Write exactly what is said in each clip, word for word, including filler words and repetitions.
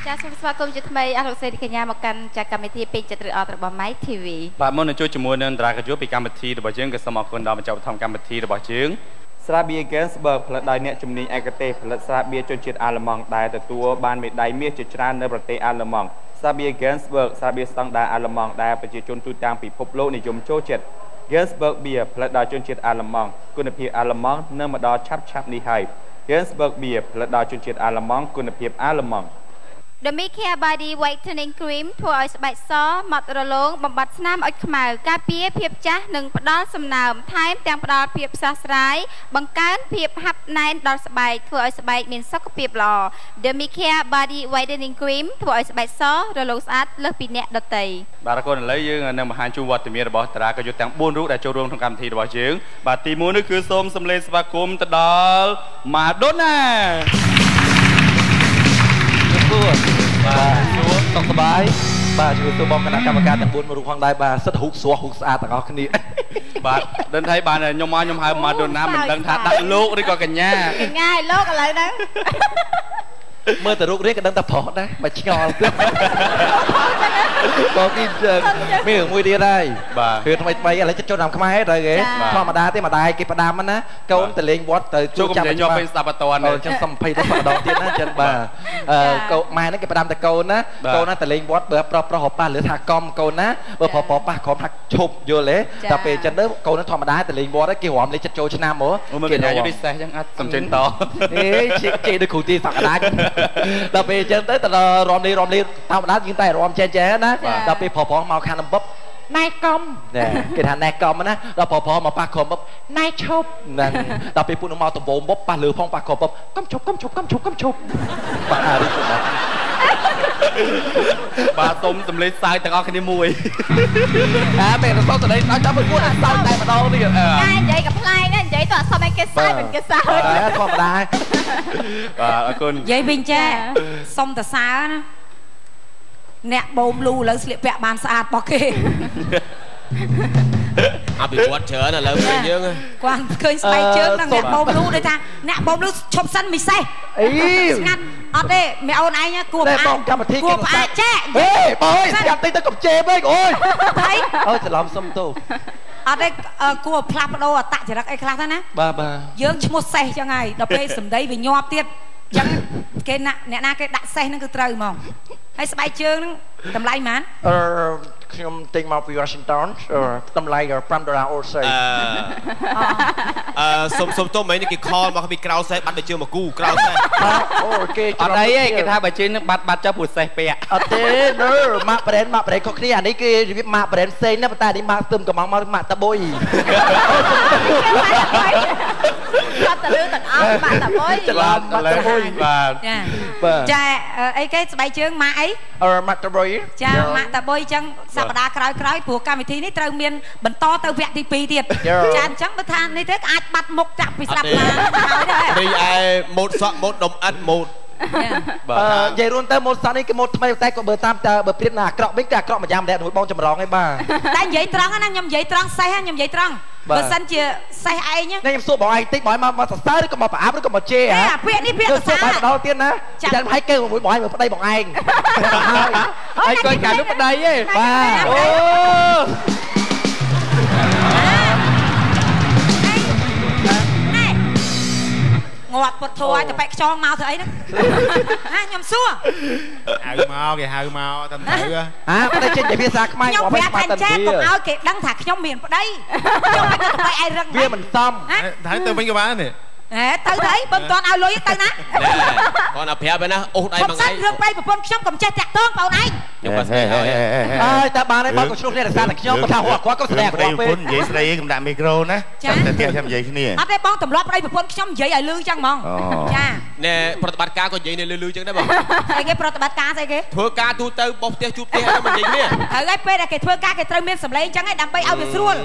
ចាសសូមស្វាគមន៍ជាថ្មីអរលោកស្រីកញ្ញាមកកាន់ចាកម្មវិធីពេញចិត្តឬអត់របស់ ម៉ៃ ធី វីបាទមុននឹងជួយជាមួយនឹងតារាកញ្ញុពីកម្មវិធីរបស់យើងក៏សូមអរគុណដល់ម្ចាស់បឋមកម្មវិធីរបស់យើងស្រាបៀ Gensberg ផលិតដោយអ្នកជំនាញឯកទេសផលិតស្រាបៀជនជាតិអាល្លឺម៉ង់ដែលទទួលបានមេដាយមាសជាច្រើននៅប្រទេសអាល្លឺម៉ង់ស្រាបៀ Gensberg ស្រាបៀស្តង់ដារអាល្លឺម៉ង់ដែលប្រជាជនទូទាំងពិភពលោកនិយមចូលចិត្ត Gensberg Beer ផលិតដោយជនជាតិអាល្លឺម៉ង់គុណភាពអាល្លឺម៉ង់នៅមកដល់ឆាប់ឆាប់នេះហើយ Gensberg Beer ផលិតដោយជនជាតិអាល្លឺម៉ង់គុណភាពអាល្លឺម៉ង់ Demicare Body Whitening Cream ធ្វើឲ្យស្បែកសម៉ត់រលោងបំបត្តិស្នាមអុចខ្មៅការពារភាពចាស់និងផ្ដល់សំណើមថែមទាំងផ្ដល់ភាពស្រស់ស្រាយបង្កើនភាពហាប់ណែនដល់ស្បែកធ្វើឲ្យស្បែកមានសុខភាពល្អ Demicare Body Whitening Cream ធ្វើឲ្យស្បែកសរលោងស្អាតលើសពីអ្នកដទៃបាទអរគុណឥឡូវយើងនឹងបង្ហាញជូនវត្តមានរបស់តារាកយុទ្ធទាំងបួនរូបដែលចូលរួមក្នុងកម្មវិធីរបស់យើងបាទទីមួយនេះគឺសូមសម្លេងស្វាគមន៍ទៅដល់ Madonna បាទសុខសប្បាយបាទជួយទៅបងគណៈកម្មការទាំងបួនរូបផងដែរបាទសិតរូបស្រស់រូបស្អាតទាំងអស់គ្នាបាទដឹងហើយបានខ្ញុំមកខ្ញុំហៅ Madonna មិនដឹងថាដាក់លោកឬក៏កញ្ញាកញ្ញាឲ្យលោកឥឡូវហ្នឹងមើលតែរូបរាងក៏ដឹងតែប្រុសដែរបើឆ្ងល់បងទីជើងមានមួយទៀតហើយគឺថ្មីថ្មីឥឡូវចិត្តចូលតាមខ្មែរត្រូវគេធម្មតាទេម្ដាយគេផ្ដាំណាកូនទៅលេងវត្តទៅជួបចាំខ្ញុំពេញស្ដាប់អត់តាន់ចឹងសំភ័យទៅម្ដងទៀតណាចឹងបាទអឺកូនម៉ែហ្នឹងគេផ្ដាំតែកូនណាកូនណាទៅលេងវត្តបើប្រុសប្រុសប៉ះលើថាកំកូនណាបើប្រុសប្រុសប៉ះក្រុមថាឈប់យល់ទេតែពេលចឹងទៅកូនហ្នឹងធម្មតាទៅលេងវត្តគេរំលេងចិត្តចូលឆ្នាំហ្មងគេយកពិសេសចឹងអត់សំចិនតអេជិះដូចគ្រូទីសក្តាចដល់ពេលចឹងទៅតរំលេងរំលេងធម្មតាយើងតែរំចេះចេះណាដល់ពេលប្រុសប្រុសមកខាងដំបប់ណែកំគេថាណែកំណាដល់ប្រុសប្រុសមកប៉ះក្រុមបប់ណែឈប់ហ្នឹងដល់ពេលពួកនឹងមកដំបងបប់ប៉ះលើផងប៉ះក្រុមបប់កំឈប់កំឈប់កំឈប់កំឈប់បាទអារីបាទបាទសុំសម្លេងសើចទាំងអស់គ្នាមួយអាពេលទៅសុំសម្លេងសើចតាមមួយអត់សើចតែម្ដងទៀតចានិយាយកំ plai ណានិយាយទៅអត់សុំឲ្យគេសើចមិនគេសើចបាទធម្មតាបាទអរគុណនិយាយវិញចាសុំតសើណាអ្នកបូមលូឥឡូវស្លៀកពាក់បានស្អាតបោះគេអភិវឌ្ឍច្រើនឥឡូវវិញយើងគាត់ឃើញស្បែកជើងហ្នឹងអ្នកបូមលូដូចថាអ្នកបូមលូឈប់សិនមិនសេះអីស្ងាត់អត់ទេមេអូនឯងគួរផ្អាកកម្មវិធីគួរផ្អាកចាហេបើស្ងាត់តិចទៅកុំជេរពេកអូយអីអូច្រឡំសុំទោសអត់ទេគួរផ្លាស់ប្ដូរអត្តចរិតអីខ្លះទៅណាបាទបាទយើងឈ្មោះសេះចឹងហើយដល់ពេលសម្ដីវាញាប់ទៀតចឹងគេណាអ្នកណាគេដាក់សេះហ្នឹងគឺត្រូវហ្មងហើយស្បែកជើងហ្នឹងតម្លៃប៉ុន្មានអឺខ្ញុំទិញមកពី Washington តម្លៃfiveដុល្លារអូសេអឺអឺសុំសុំទោះមិញគេខលមកពីក្រៅសេះបាត់ទៅជើងមកគូក្រៅសេះអូគេអត់អីទេគេថាបើជើងនឹងបាត់បាត់ចុះព្រោះសេះពាក់អត់ទេនៅម៉ាក់ brand ម៉ាក់ brand ខុសគ្នាអានេះគេរបៀបម៉ាក់ brand ផ្សេងណាប៉ុន្តែនេះម៉ាក់ស្ទឹមកំងមកម៉ាក់តាបុយបាត់ទៅលើទាំងអស់ម៉ាក់តាបុយច្រឡំម៉ាក់តាបុយបាទចាអីគេស្បែកជើងម៉ាក់អីអឺម៉ាក់តាបុយចាម៉ាក់តាបុយចឹងសប្តាហ៍ក្រោយក្រោយព្រោះកម្មវិធីនេះត្រូវមានបន្តទៅវគ្គទីtwoទៀតចាអញ្ចឹងបើថានេះទៅអាចបាត់មុខចាក់ពីស្ដាប់ឡើងហើយដែររីឯម៉ូតសក់ម៉ូតដុំអិតម៉ូតបាទនិយាយរួមទៅម៉ូតសក់នេះគឺម៉ូតថ្មីតែក៏បើតាមតើបើព្រៀបណាអាក្រក់វិញគឺអាក្រក់មួយយ៉ាងម្នាក់មួយបងចម្រងឯងបាទតែនិយាយត្រង់ណាខ្ញុំនិយាយត្រង់សេះខ្ញុំនិយាយត្រង់បើសិនជាសេះឯងនេះខ្ញុំសួរបងឯងតិចបងឯងមកសរសើរឬក៏មកប្រអាប់ឬក៏មកជេរហ៎ពាក្យនេះពាក្យសរសើរម្ដងទៀតណាចាំឲ្យគេមួយបងឯងមើលប្តីបងឯងហើយគាត់កាលនោះប្តីឯងបាទអូងាត់ពុតធួយតែបែកខ្យងមកធ្វើអីហ្នឹងណាខ្ញុំសួរហៅមកគេហៅមកតាមទៅអាប្តីចេញជាភាសាខ្មែរខ្ញុំប្រាប់ថាចេះកុំឲ្យគេដឹងថាខ្ញុំមានប្តីខ្ញុំមិនទៅបែកឯងរឹងវាមិនសមហើយទៅវិញក៏បានទេហេទៅទៅអីបើមិនទាន់ឲ្យលុយទៅណាគាត់ឲ្យប្រាប់ឯណាអូសដៃមួយថ្ងៃរឿងបែកប្រពន្ធខ្ញុំកុំចេះតាក់ទងបងឯងខ្ញុំបាត់ស្ដីហើយអើយតែបានឯងបងក៏ឆ្លោះគ្នារសារតែខ្ញុំគាត់ថាគាត់គាត់ក៏ស្ដីគាត់ពេកនិយាយស្ដីកុំដាក់មីក្រូណាចាំតែទៀតខ្ញុំនិយាយគ្នាអត់ទេបងទម្លាប់ប្តីប្រពន្ធខ្ញុំនិយាយឲ្យលឺចឹងហ្មងចាណែប្រតិបត្តិការក៏និយាយនៅលឺលឺចឹងដែរបងស្អីគេប្រតិបត្តិការស្អីគេធ្វើការទូទៅបោះផ្ទះជួបផ្ទះហើយមិននិយាយនេះហើយឯងពេលដែលគេធ្វើការគេត្រូវមានសម្លេងចឹងឯងដើម្បីឲ្យវាស្រួល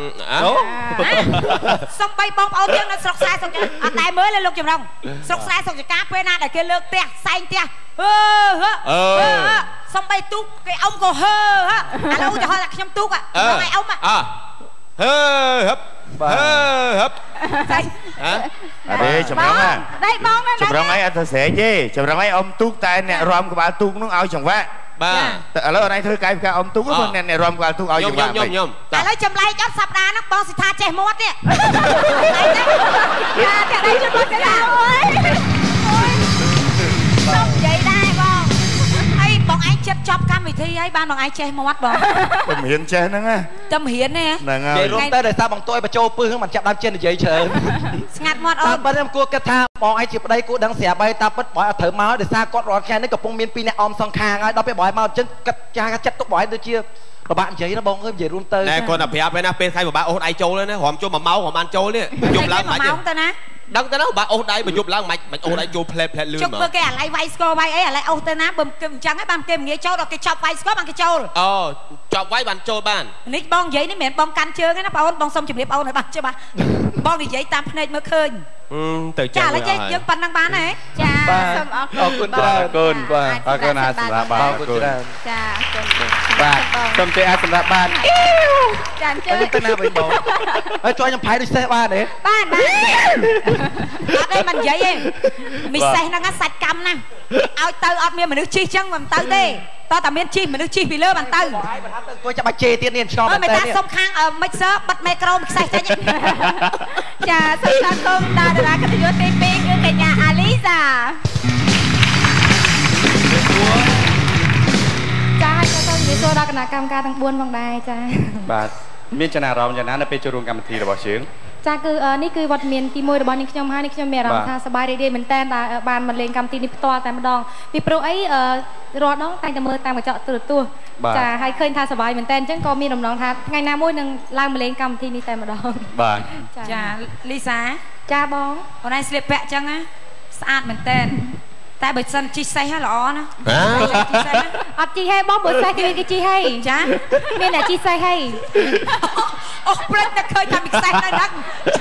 សំបីបងប្អូនយើងនៅស្រុកខ្សែស្រុកអត់តែមើលលើលោកចម្រុងស្រុកស្រែស្រុកចកាពេលណាដែលគេលើកផ្ទះសែងផ្ទះអឺហឺសំបីទូកគេអ៊ំក៏ហឺឥឡូវទៅហៅថាខ្ញុំទូកហ្នឹងឯងអ៊ំអើហឺហឹបเฮ้ยครับฮะเดี๋ยวจำลองอ่ะได้บ้องนั่นจำลองไอ้อันเสียจีจำลองไอ้อมตุกแต่เนี่ยรวมกับอาตุกนุ่งเอาจังหวะบ้าแต่แล้วอะไรเธอไกลกับอมตุกก็คนเนี่ยรวมกับอาตุกเอาจังหวะยมยมแต่แล้วจำไรจับสัปดาห์นักบอลสิทาเจมดเนี่ยแต่ได้จุดบอลกันแล้วโอ้ยต้องใจได้บ้องไอ้บ้องไอ้เจ็บจับกำวิธีไอ้บ้านบ้องไอ้เจมดบ้องจำเหียนเจนั่งไงจำเหียนเนี่ยนั่งไงเดี๋ยวรู้แต่เดี๋ยวตาบ้องตัวไปโจปื้งมันจับดำเจนเฉยเฉยงัดหมดเออบ้านกูกระทาบ้องไอ้จีบได้กูดังเสียใบตาปัดบ่อยเถอะมาเดี๋ยวซากอดรอแค่นี้กับพงมีนปีเนี่ยอมสองคางไอ้เราไปบ่อยมาจนกระจายกระจัดก็บ่อยตัวเชี่ยbạn chị nó bông ơi về luôn tơi nè con là phía bên bên khai mà bạn ôn ai trâu lên đấy hòm trâu mà máu hòm ăn trâu đấy dùng lăng mạch máu ta nè đăng tới đó bạn ôn đây mà dùng lăng mạch mạch ôn đây vô play play lươn mà cái lại vay score vay ấy lại ôn ta nè bầm kim trắng ấy bầm kim nghĩa trâu rồi cái chọc vay score bằng cái trâu ờ chọc vay bàn trâu bàn nít bong vậy nít mẹ bong canh chưa cái nó ôn bong xong chụp điệp ôn này bằng chưa bà bong thì vậy tam này mới khơi từ chả là chơi dân pan đang bán này chả sầm ốc côn qua côn qua qua cái nào sầm ra bán côn chả và sầm chơi ăn sầm ra bán chả chơi tên nào vậy bố ơi cho anh phải đi xe ba đấy bán bán ở đây mình vậy em mình xe nó ngắt sạch cam nè ao tư ở miền mình nước chi chăng mình tư đi to tầm miền chi mình nước chi vì lơ bằng tư tôi cho bà chê tiên niên cho mình ta xông khang ở mấy sớ bắt micro mình xe thế chả sắp sắp không ta đã cái thứ tê pê cứ cái nhà Alisa cha cho tôi nghĩ tôi đã cái nào cam ca thằng buôn bằng đài cha bà miền chân nào rồi nóไปចូលរួមកម្មវិធីរបស់យើងចាគឺនេះគឺវត្តមានទីមួយរបស់នាងខ្ញុំហើយនាងខ្ញុំមានអារម្មណ៍ថាសប្បាយរីករាយមែនតើបានមកលេងកម្មវិធីនេះផ្ទាល់តែម្ដងពីព្រោះអីរាល់ដងតែតែមើលតាមកញ្ចក់ទូរទស្សន៍ចាហើយឃើញថាសប្បាយមែនតើអញ្ចឹងក៏មានដំណងថាថ្ងៃណាមួយនឹងឡើងមកលេងកម្មវិធីនេះតែម្ដងបាទចាលីសាចាបងអូនឯងស្លៀកពាក់អញ្ចឹងណាស្អាតមែនតើតែបើសិនជីសេះហ៎ល្អណាអត់ជីហេបងបើសេះគេគេជីហេចាមានតែជីសេះហេអូព្រឹកតែឃើញថាមីខ្សែនៅហ្នឹង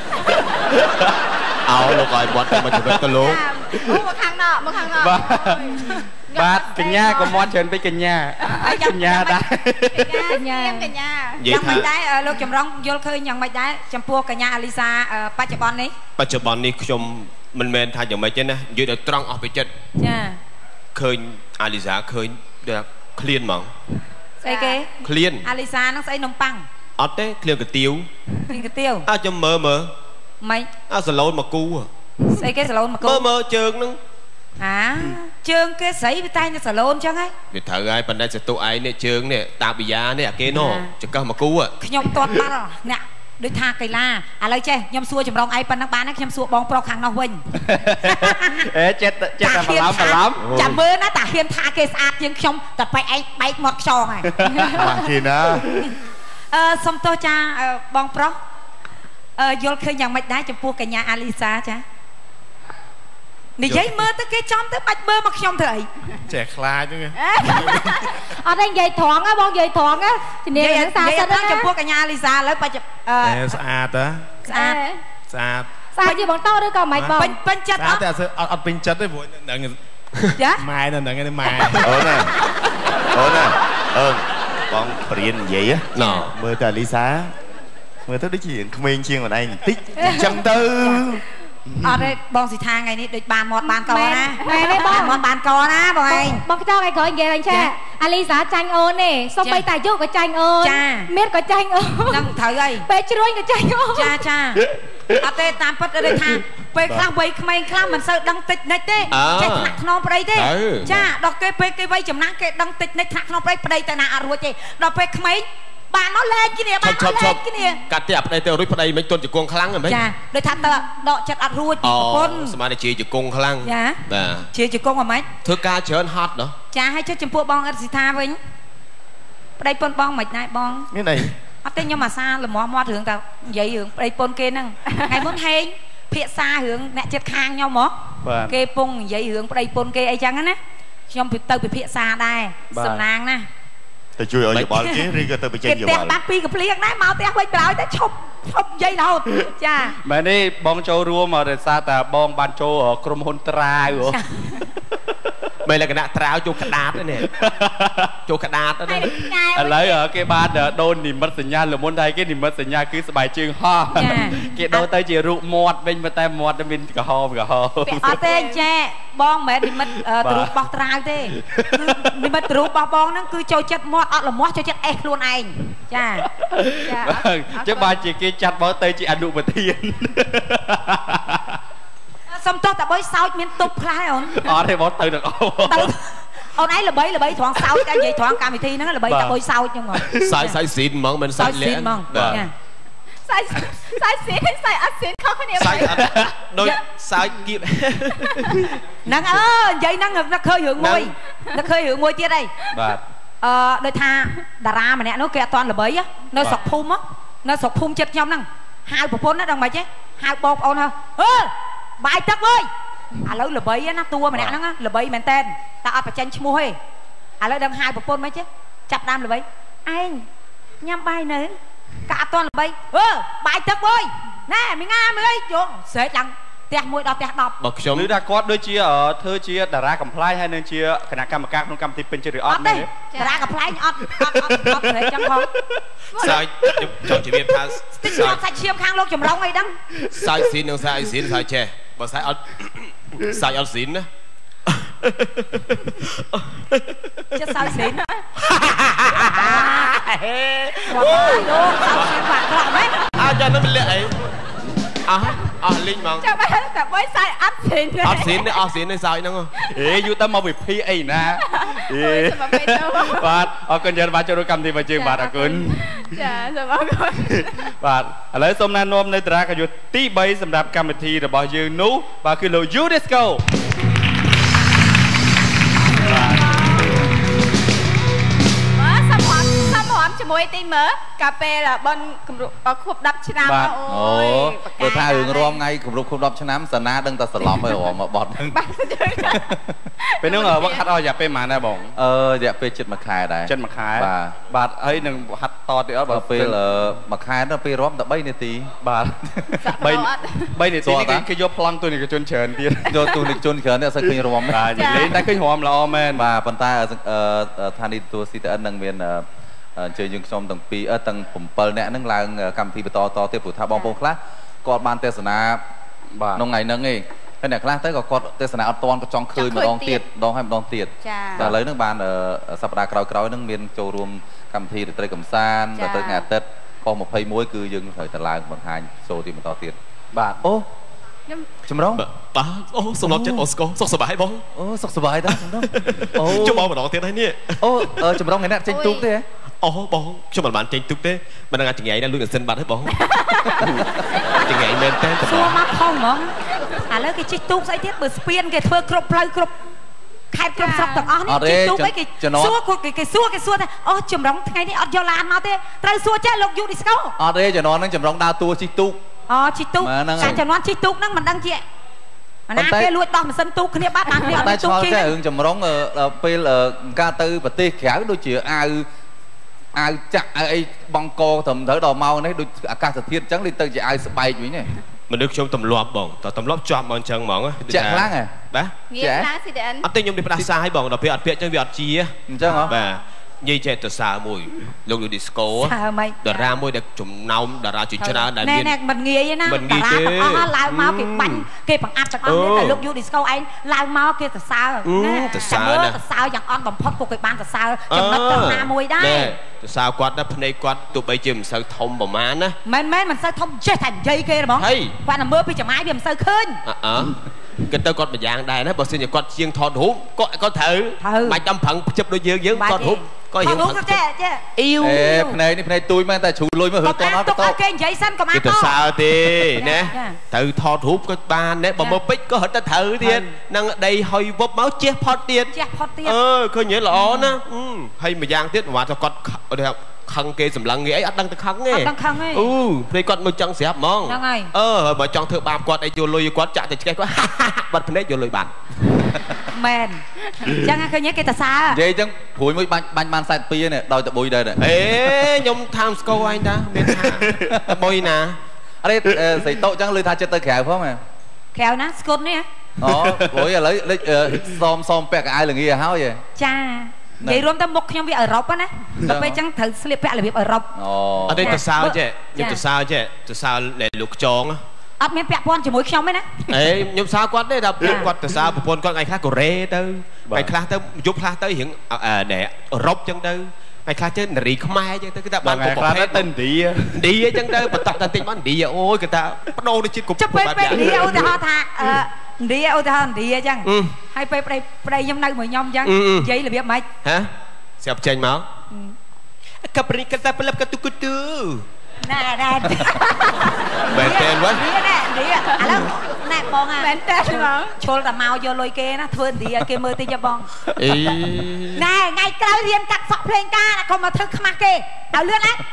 អោលោកឲ្យបាត់មកជីវិតទៅលោកអូមកខាងណោមកខាងណោបាទកញ្ញាក៏មាត់ច្រើនពេកកញ្ញាកញ្ញាដែរកញ្ញាកញ្ញាយ៉ាងមិនដែរលោកចម្រុងយល់ឃើញយ៉ាងមិនដែរចំពោះកញ្ញាអាលីសាបច្ចុប្បន្ននេះបច្ចុប្បន្ននេះខ្ញុំមិនមែនថាយ៉ាងម៉េចទេណានិយាយដល់ត្រង់អស់ពីចិត្តចាឃើញអាលីសាឃើញដល់ឃ្លានហ្មងស្អីគេឃ្លានអាលីសាហ្នឹងស្អីនំប៉័ងអត់ទេឃ្លានកាទៀវឃ្លានកាទៀវអើចាំមើលមើលម៉េចអើសាឡូនមកគូស្អីគេសាឡូនមកគូមើលមើលជើងហ្នឹងអាជើងគេស្រីវាតែងតែសាឡូនអញ្ចឹងហ៎វាត្រូវហើយប៉ុន្តែសតុឯងនេះជើងនេះតាបិយានេះអាគេនោះចង្កឹះមកគូខ្ញុំតន់បាត់អ្នកដូចថាកីឡាឥឡូវចេះខ្ញុំសួរចម្រងឯងប៉ុណ្ណឹងបានណាខ្ញុំសួរបងប្រុសខាងនោះវិញអេចិត្តចិត្តតែបន្លំបន្លំចាំមើលណាតាហ៊ានថាគេស្អាតជាងខ្ញុំតែបែកឯងបែកមាត់ខ្យងហើយបាទទីណាអឺសុំទោសចាបងប្រុសអឺយល់ឃើញយ៉ាងម៉េចដែរចំពោះកញ្ញាអាលីសាចានិយាយមើលទៅគេចំទៅបាច់មើលមកខ្ញុំធ្វើអីចេះខ្លាចហ្នឹងអត់ទេនិយាយត្រង់ហ៎បងនិយាយត្រង់ហ៎ជំនាញនឹងសាសិនចំពោះកញ្ញាលីសាឥឡូវបាច់អឺស្អាតហ៎ស្អាតស្អាតស្អាតជាបងតោឬក៏មិនបងពេញចិត្តអត់តែអត់ពេញចិត្តទេព្រោះនឹងចាម៉ែនៅនឹងឯម៉ែអូនណាអូនណាអូនបងបរៀននិយាយណ៎មើលតែលីសាមើលទៅដូចជាក្មេងជាងខ្លួនឯងបន្តិចអញ្ចឹងទៅអត់ទេបងសិថាថ្ងៃនេះដូចបានមាត់បានកណាមែនទេបងមាត់បានកណាបងឯងបងខ្ចោឯងក្រោយនិយាយអញ្ចឹងអាលីសាចាញ់អូនទេសូម្បីតែយុក៏ចាញ់អូនមានក៏ចាញ់អូនហ្នឹងត្រូវហើយពេលជ្រួញក៏ចាញ់អូនចាចាអត់ទេតាមពិតដូចថាពេលខ្លះវ័យក្មេងខ្លះមិនសូវដឹងតិចនិចទេចេះថ្នាក់ថ្នមប្តីទេចាដល់គេពេលគេវ័យចំណាស់គេដឹងតិចនិចថ្នាក់ថ្នមប្តីប្តីទៅណាអត់រួចទេដល់ពេលក្មេងបានមកលេងគ្នាបានមកលេងគ្នាកាត់ទេអាប្តីទៅរួចប្តីមិនទន់ជង្គង់ខ្លាំងហ្មងចាដូចថាតើដកចិត្តអត់រួចប្រពន្ធស្មានតែជាជង្គង់ខ្លាំងចាបាទជាជង្គង់ហ្មងធ្វើការច្រើនហត់ណោះចាហើយចុះចំពោះបងអិតសិដ្ឋាវិញប្តីប៉ុនបងមិនដែរបងមានអីអត់ទេខ្ញុំអាសាលំមាត់មាត់រឿងតែនិយាយរឿងប្តីប៉ុនគេហ្នឹងថ្ងៃមុនហេងភាសារឿងអ្នកចិត្តខាងខ្ញុំហ៎គេពងនិយាយរឿងប្តីប៉ុនគេអីចឹងណាខ្ញុំទៅពិភាក្សាដែរសំណាងណាទៅជួយឲ្យយោបល់គេឬក៏ទៅបញ្ចេញយោបល់គេផ្ទះបាត់ពីកំភ្លៀងដែរមកផ្ទះវិញក្រោយតែឈប់ឈប់និយាយរហូតចាមែនទេបងចូលរួមដោយសារតែបងបានចូលក្រុមហ៊ុនត្រាវ Mày là cái nạ trao cho cái đát đấy nè. Cho cái đát đó đấy. Lấy ở cái ba đỡ đôn niệm mấtสัญญาหรือmuốn đây cái niệm mấtสัญญาcứสบายchương ha. Cái đôi tay chỉ rụng mọt bên mà tay mọt bên cả ho cả ho. Ở tên che bong mẹ niệm mất trụ bọc trao thế. Niệm mất trụ bọc bong nó cứ cho chất mọt ở là mọt cho chất ép luôn anh. Cha. Chứ ba chị kia chặt bỏ tay chị ăn đủ một thiên. Xong tôi ta bới sao miếng tục khai ổn. Ờ thì bỏ từ được không? Ông ấy là bấy là bấy thoáng sau cái vậy thoáng cam thi nó là bấy ta bơi sau nhưng mà sai sai xịn mong mình sai xịn mong sai sai xịn hay sai ăn xịn không có niệm sai đôi sai kịp năng ơ vậy năng nó khơi hưởng môi nó khơi hưởng môi tiết đây ờ đôi tha đà ra mà nè nó kẹt toàn là bấy á nó sọc phum á nó sọc phum chết nhau năng hai bộ phun nó đồng mày chứ hai bột ôn hả ơ bài tất ơi à lâu là bấy á nó tua mà nè nó là bấy men tên ta ở phải tranh mua hề à lâu đang hai bộ phun mấy chứ chặt đam là bấy anh nhắm bài nữa cả toàn là bấy ơ bài tất ơi nè mình nga mới vô sẽ chẳng tẹt mũi đọc tẹt đọc bọc sống nữ đã có đôi chia ở thơ chia đã ra comply hay nên chia khả năng cam cam trong cam thì bên chia được on này ra comply on on on để chẳng không sai cho chị biết tha sai sai chiêm khang luôn chùm rong ấy đắng sai xin không sai xin sai che bỏ sai on sai on xin á chứ sao xịn luôn sao xịn bạn lọ mấy à cho nó mình lệ à à linh mong cho bạn tập với sai ăn xịn ăn xịn đấy ăn xịn đấy sao nó ê you tâm mau bị phi ấy nè bạn ở con giờ bạn cho đôi cầm thì phải chơi bạn à con dạ rồi mọi người bạn lấy xong nan nôm nơi tra cái vụ tí bay sầm đạp cam thì để bảo dương nú và cứ lôi you let's go cho môi tim mở cà phê là bên khúc đập chăn nam ôi tôi tha hưởng rom ngay khúc khúc đập chăn nam sờ na đừng ta sờ lỏng rồi mà bọt bên nước ở bắc hạt oi dẹp bên mà nè bỏng ờ dẹp bên chật mặt khai đây chật mặt khai bà bà ấy đừng hạt to thì ở bà phê là mặt khai nó phê rom tập bay này tí bà bay bay này tí cái cái vô plong tôi này cái chôn chờn kia vô tôi này chôn chờn này sẽ khơi rom à vậy lấy tay khơi hòm là omen bà phần ta ở than đi tôi xin tới nâng viên chơi những xong tầng pi ở tầngผมเปิลเนี่ยนั่งลางcầm thiต่อต่อเตะผู้ท่าบอลโปงคลาก็บานเตสนาน้องไงนั่งเองขณะคลาเตะก็กอดเตสนาอัตตอนก็จองคืนมาดองเตียดดองให้มันดองเตียดแต่เลยนั่งบานสัปดาห์คราวคราวนั่งเมียนโจรวมcầm thiเตะกำซานเตะงาเตะก็มาเพย์มวยคือยังthờiตลาดบางหายโซที่มันต่อเตียดบาทโอ้จำร้องบ้าโอ้สมรบเจ็ดโอสโกสกสบายบ้องโอ้สกสบายได้จำร้องโอ้จะบ้องมาดองเตียดให้เนี่ยโอ้เออจำร้องไงเนี่ยเจนตุ๊กเนี่ย Ồ bóng, cho bạn bạn tranh tục thế. Bạn đang chừng ngày đang luôn ở sân bắn hết bóng. Chừng ngày men tên thật bóng. Mắt không bóng. À lấy cái chiếc tục sẽ thiết bờ spin cái thưa crop play crop. Khai crop sọc tầng ó này chiếc tục ấy cái xua cái cái xua cái xua thế. Ô chùm rong ngày đi ở do lan mà thế. Trai xua chết lục du đi sao? Ở đây cho nó đang chùm rong đa tua chiếc tục. Ờ chiếc tục. Cả chùm nó chiếc tục năng mình đang chị. Mà nãy cái lụi đỏ mà sân tục kia bắt ăn đi ở tục kia. Tại sao chùm rong ở bên là ca tư và tê khéo đôi chữ ai ai chắc ai băng co thầm thở đỏ mau đấy đôi ca thật thiên trắng lên tới chỉ ai sẽ bay chứ nhỉ mình được trong tầm loạt bỏng tầm loạt chọn bằng chân mỏng á chạy láng à bá chạy anh tên nhung đi bắt xa hay bỏng đặc biệt đặc biệt trong việc chi á chắc hả bà như chạy từ xa mùi lúc đi disco á đợt ra mùi được chùm nóng đợt ra chuyện cho nó đại viên nè mình nghe vậy nè đợt ra nó lao mau cái bánh cái bằng áp tật on đấy lúc du disco anh lao mau kia từ xa nè từ xa nè từ xa dạng on bằng phốt của cái ban từ xa chùm nó từ xa mùi đấy từ xa quạt đó này quạt tụi bây chùm sao thông bảo má á mình mấy mình sao thông chơi thành dây kia bóng qua là mưa bây giờ máy điểm sao khơi ờ cái tao con mà dạng đây nó bảo xin nhà con chiên thọt hút có có thử mày tâm phận chụp đôi dương dương thọt hút có hiểu không chứ yêu này này tôi mang tay chủ lôi mà hưởng con nó to cái giấy xanh có má to sao thì nè thử thọt hút có ba nè bà một bích có hết ta thử tiền năng đây hơi vấp máu chết phọt tiền ờ khơi nhớ là ó nó hay mà dạng tiết mà cho con ở đây khăn kê sầm lăng nghĩ ấy đang khăn nghe ừ thì con mới chọn xếp mong ờ mà chọn thợ bám quạt ấy vô lôi quạt chặt thì cái quá bật phun đấy vô lôi bàn men chẳng khơi nhớ cái ta xa vậy chẳng phủi mới banh banh man sai pia này đòi tập bùi đây này ê nhung tham score anh ta nên bùi nè ở đây xây tội chẳng lười tha chết tới khéo phải không à khéo ná scot nè អូអូយឥឡូវសមសមពាក់កៅអៅល្ងាហើយចានិយាយរួមទៅមុខខ្ញុំវាអឺរ៉ុបណាដល់ពេលអញ្ចឹងត្រូវស្លៀកពាក់របៀបអឺរ៉ុបអូអត់ទេទៅសើចេះខ្ញុំទៅសើចេះទៅសើលោកខ្ចងអត់មានពាក់ព័ន្ធជាមួយខ្ញុំទេណាអេខ្ញុំសើគាត់ទេដល់គាត់ទៅសើប្រពន្ធគាត់ថ្ងៃខ្លះកូរ៉េទៅថ្ងៃខ្លះទៅយប់ខ្លះទៅរៀងដែលអឺរ៉ុបអញ្ចឹងទៅថ្ងៃខ្លះទៅនារីខ្មែរអញ្ចឹងទៅគេថាបានគ្រប់ប្រភេទទៅឥណ្ឌាឥណ្ឌាអញ្ចឹងទៅបន្តទៅតិចមកឥណ្ឌាអូយគេថាបដូរទៅជាតិគ្រប់គ្រប់បែបឥណ្ឌាឧទាហរណ៍ថាឥណ្ឌាឧទាហរណ៍ឥណ្ឌាអញ្ចឹងហើយពេលប្តីប្តីខ្ញុំនៅមួយខ្ញុំអញ្ចឹងនិយាយរបៀបម៉េចហ៎ស្រាប់ចេញមកកាប់រីកតាប្លឹបកតុកទូណែណែមែនទេវ៉ានេះណែនេះឥឡូវណែបងមែនទេបងឈុលតែមកយកលុយគេណាធ្វើឥណ្ឌាគេមើលតិចបងអីណែថ្ងៃក្រោយរៀនកាត់សក់ភ្លេងការកុំមកធ្វើខ្មាស់គេឲ្យលឿនណា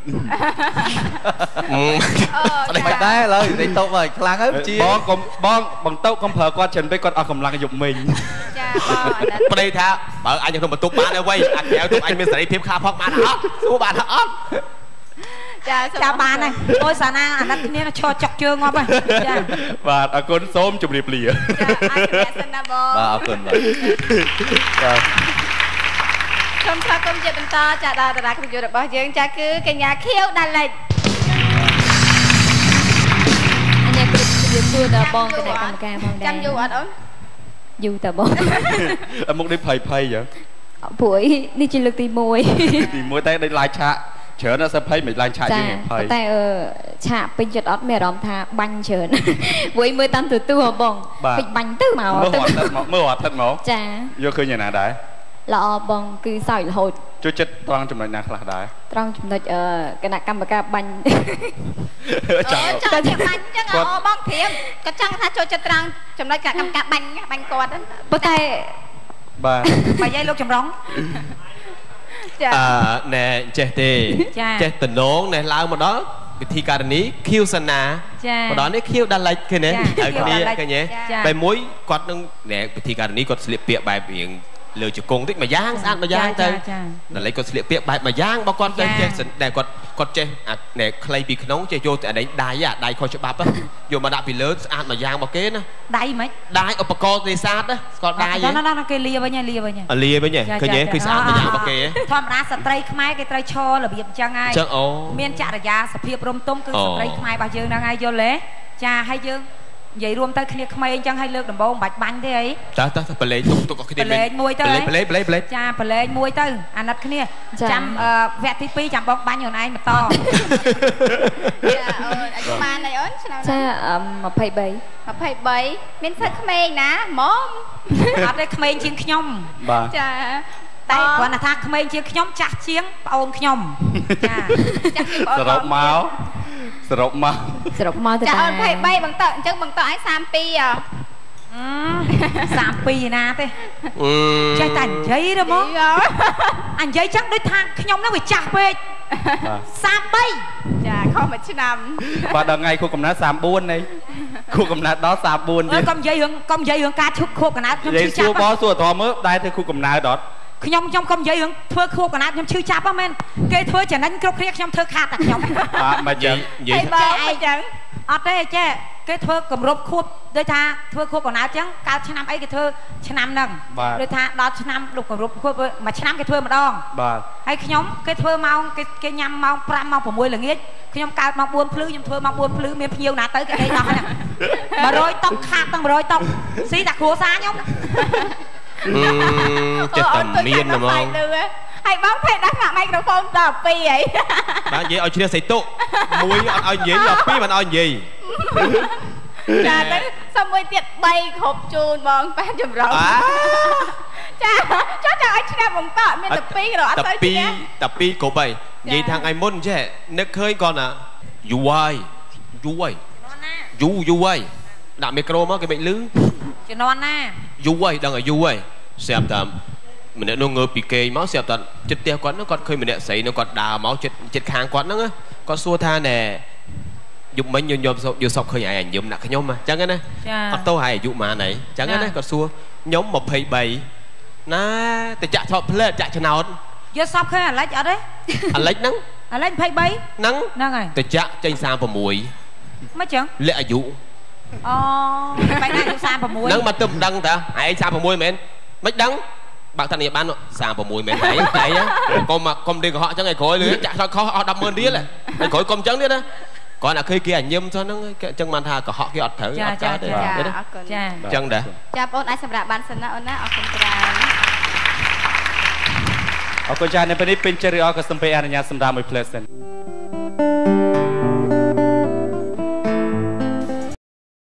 អឺមិនដែរឡើយនិយាយតោកហើយខ្លាំងហើយជាបងកុំបងបងតោកកុំប្រើគាត់ច្រើនពេកគាត់អស់កម្លាំងយប់មិញចាបងប្តីថាបើអញក្នុងបន្ទប់បានហើយវៃអញក្រៅទុកអញមានសេរីភាពខាផងបានអត់សួរបានអត់ចាចាបានហើយអូយសាណាអាណិតគ្នាឈរចុកជើងងាប់ហើយចាបាទអរគុណសូមជម្រាបលាចាអរគុណសិនណាបងបាទអរគុណបាទបាទសូមស្វាគមន៍ជាបន្តចាដល់តារាកម្មយុរបស់យើងចាគឺកញ្ញាខៀវដាលិចអញ្ញាគ្រប់ជំរាបសួរដល់បងគណៈកម្មការផងដែរចាំយូរអត់អូនយូរតើបងមុខនេះភ័យភ័យហ៎ព្រោះនេះជាលើកទីមួយទីមួយតែដេញឡាយឆាកច្រើនណាស់សិភ័យមិនឡើងឆាកជាងភ័យតែឆាកពេញចិត្តអត់មានអារម្មណ៍ថាបាញ់ច្រើនព្រោះមើលតាមទូទូបងពេញបាញ់ទៅមកទៅមើលអត់ថិតមកចាយកឃើញយ៉ាងណាដែរល្អបងគឺសើចរហូតជួយចិត្តត្រង់ចំណុចណាខ្លះដែរត្រង់ចំណុចគណៈកម្មការបាញ់ចាំចាំជាបាញ់អញ្ចឹងអូបងព្រាមក៏ចង់ថាចូលចិត្តត្រង់ចំណុចគណៈកម្មការបាញ់បាញ់គាត់ប៉ុន្តែបាទបើយាយលោកចម្រុងចាអឺណែចេះទេចេះតំណងណែឡើងមកដល់ពិធីការនីខៀវសាណាម្ដងនេះខៀវដាលិចឃើញទេហើយគ្នាឃើញទេតែមួយគាត់នឹងណែពិធីការនីគាត់ស្លៀកពាក់បែបរៀងលើជង្គង់តិចមួយយ៉ាងស្អាតមួយយ៉ាងទៅដល់ឡៃគាត់ស្លៀកពាក់បែបមួយយ៉ាងបើគាត់ទៅចេះតែគាត់គាត់ចេះណែខ្លីពីក្នុងចេះយកតែដៃដៃដៃខុសច្បាប់យកមកដាក់ពីលើស្អាតមួយយ៉ាងមកគេណាដៃមិនដៃឧបករណ៍នេសាទណាស្គាល់ដៃហ្នឹងណាគេលាវិញលាវិញលាវិញឃើញទេគឺស្អាតមួយយ៉ាងមកគេធម្មតាស្ត្រីខ្មែរគេត្រូវឈររបៀបអញ្ចឹងហើយចឹងអូមានចរិយាសភាពរំទុំគឺស្ត្រីខ្មែររបស់យើងហ្នឹងហើយយល់ទេចាហើយយើងនិយាយរួមទៅគ្នាក្មេងអញ្ចឹងឲ្យលើកដំបូងមិនបាច់បាញ់ទេអីតើតើបលេងទុកទុកគ្នាបលេងមួយទៅបលេងបលេងបលេងបលេងចាបលេងមួយទៅអាណិតគ្នាចាំវគ្គទីពីរចាំបងបាញ់ខ្លួនឯងបន្តចាអូនអាយុបានអីអូនឆ្នាំចាยี่สิบสาม ยี่สิบสามមានសិស្សក្មេងណាហ្មងអត់ទេក្មេងជាងខ្ញុំបាទចាតែគាត់ថាក្មេងជាងខ្ញុំចាស់ជាងប្អូនខ្ញុំចាចាស់ជាងប្អូនសរុបមកសរុបមកសរុបមកទៅចាអូនยี่สิบสามបង្តអញ្ចឹងបង្តឲ្យสามสิบสองអឺสามสิบสองណាទេចេះតែនិយាយទេហ្មងអញ្ចឹងចឹងដូចថាខ្ញុំហ្នឹងវាចាស់ពេកสามสิบสามចាខុសមួយឆ្នាំបាទដល់ថ្ងៃខួបកំណើតสามสิบสี่នេះខួបកំណើតដល់สามสิบสี่ទៀតកុំនិយាយរឿងកុំនិយាយរឿងការឈប់ខួបកំណើតខ្ញុំឈឺចាប់សួរបងសួរអត់មើលដែរធ្វើខួបកំណើតអត់ខ្ញុំខ្ញុំកុំនិយាយរឿងធ្វើខួបកំណើតខ្ញុំឈឺចាប់ហ្នឹងមែនគេធ្វើចំណេញគ្រប់គ្នាខ្ញុំធ្វើខាតតែខ្ញុំបាទមិនចឹងនិយាយបើអីចឹងអត់ទេចេះគេធ្វើគម្រប់ខួបដូចថាធ្វើខួបកំណើតចឹងកើតឆ្នាំអីគេធ្វើឆ្នាំហ្នឹងដូចថាដល់ឆ្នាំលោកគម្រប់ខួបមួយឆ្នាំគេធ្វើម្ដងបាទហើយខ្ញុំគេធ្វើម៉ោងគេគេញ៉ាំម៉ោងប្រាំម៉ោងប្រាំមួយល្ងាចខ្ញុំកើតម៉ោងបួនភ្លឺខ្ញុំធ្វើម៉ោងបួនភ្លឺមានភ្ញៀវណាទៅគេដេកដល់ហ្នឹងmột trămតុកខាតទាំងmột trămតុកស៊ីតែគ្រួសារខ្ញុំចិត្តតែមានហ្មងហើយបងភេទដាក់ដាក់មីក្រូហ្វូនដល់ពីរហីបាទនិយាយឲ្យជ្រះសៃតុមួយអត់ឲ្យនិយាយដល់ពីរមិនឲ្យនិយាយចាទៅសុំមួយទៀតបីគ្រប់ជូនបងប៉ែនចម្រងចាចុះចង់ឲ្យឈ្នះបងតមានតែពីរអត់ទៅឈ្នះតែពីរគ្រប់ហើយនិយាយថាថ្ងៃមុនចេះនឹកឃើញគាត់ណាយូរហើយយូរហើយយូរយូរហើយដាក់មីក្រូមកគេមិនលឺជំនាន់ណាយូរហើយដឹងឲ្យយូរហើយស្រាប់តែម្នាក់នោះងើបពីគេមកស្រាប់តែចិត្តផ្ទះគាត់នោះគាត់ឃើញម្នាក់ស្រីនោះគាត់ដើរមកចិត្តចិត្តខាងគាត់ហ្នឹងគាត់សួរថាណែយប់មិញយើងយកយកសក់ឃើញឯងញឹមដាក់ខ្ញុំអញ្ចឹងណាអត់ទៅហើយអាយុប៉ុន្មានហើយអញ្ចឹងណាគាត់សួរខ្ញុំยี่สิบสามណាតែចាក់ថតផ្លែចាក់ឆ្នោតយកសក់ឃើញអាលិចអត់ទេអាលិចហ្នឹងអាលិចยี่สิบสามហ្នឹងហ្នឹងហើយតែចាក់ចេញสามสิบหกមកចឹងលាក់អាយុអូបែរណាសាម6 នឹងមកទៅដឹងតាឯងសាម6មែនមិនដឹងបើតានេះបានសាម6មែនឯងតែកុំកុំរៀងកុហកចឹងឯក្រោយលឺចាក់ខុសអស់ 10ម៉ឺន រៀលឯក្រោយកុំចឹងទៀតណាគាត់តែឃើញគេអាញឹមចុះហ្នឹងចឹងបានថាកុហកគេអត់ត្រូវអត់កើតទេចាចឹងដែរចាបងអាចសម្រាប់បានសិនណាអូនណាអរគុណច្រើនអរគុណច្រើននៅពេលនេះពេញចិត្តឬអរក៏សូមពេលអនុញ្ញាតសម្រាប់មួយ ផ្លេសិន